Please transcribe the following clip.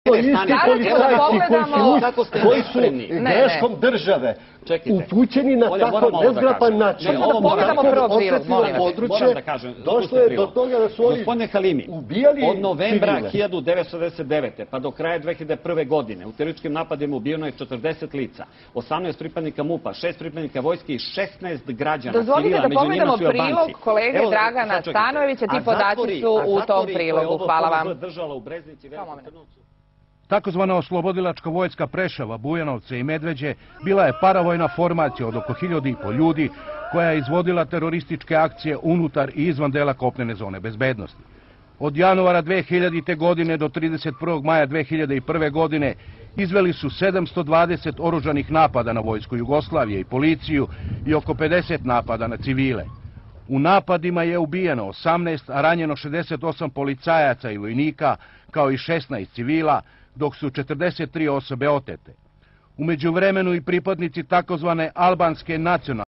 isti policajci koji su greškom države upućeni na tako nezgrapan način. Došlo je do toga da su oni ubijali od novembra 1999. pa do kraja 2001. godine u terorističkim napadima ubijeno je 40 lica, 18 pripadnika MUP-a, 6 pripadnika vojske i 16 građana. Dozvolite da pogledamo prilog kolege Dragana Stanojevića, ti podaci su u tom prilogu. Hvala vam. Takozvana oslobodilačka vojska Preševa, Bujanovca i Medveđe bila je paravojna formacija od oko 1500 ljudi koja je izvodila terorističke akcije unutar i izvan dela kopnene zone bezbednosti. Od januara 2000. godine do 31. maja 2001. godine izveli su 720 oružanih napada na vojsku Jugoslavije i policiju i oko 50 napada na civile. U napadima je ubijeno 18, a ranjeno 68 policajaca i vojnika, kao i 16 civila, dok su 43 osobe otete. U međuvremenu i pripadnici takozvane albanske nacionalne